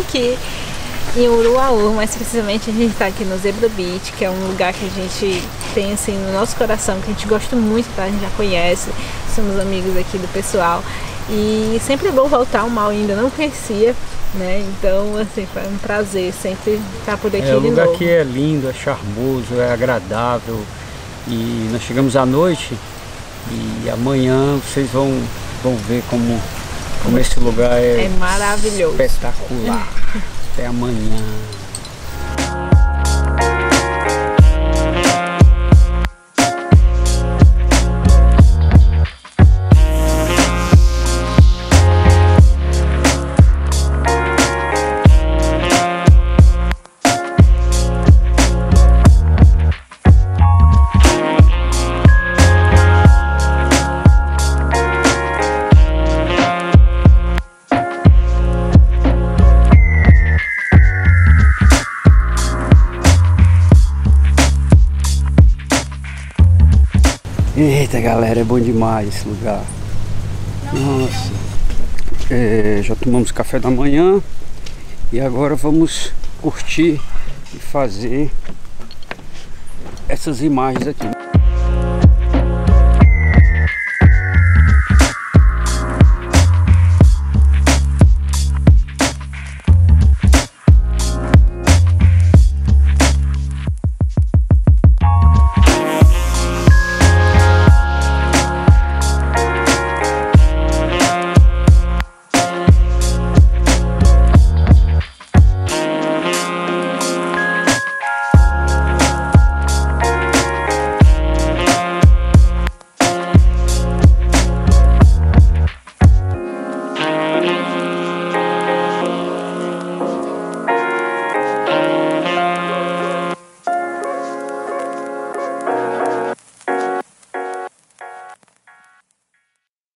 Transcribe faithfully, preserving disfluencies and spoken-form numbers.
aqui em Uruaú, mais precisamente a gente está aqui no Zebra Beach, que é um lugar que a gente tem assim no nosso coração, que a gente gosta muito, tá? A gente já conhece, somos amigos aqui do pessoal e sempre é bom voltar, o Mal ainda não conhecia, né? Então assim, foi um prazer sempre estar por aqui de novo. É, o lugar aqui é lindo, é charmoso, é agradável e nós chegamos à noite e amanhã vocês vão, vão ver como, como esse lugar é, é maravilhoso, espetacular. Até amanhã. Eita galera, é bom demais esse lugar. Nossa, é, já tomamos café da manhã e agora vamos curtir e fazer essas imagens aqui.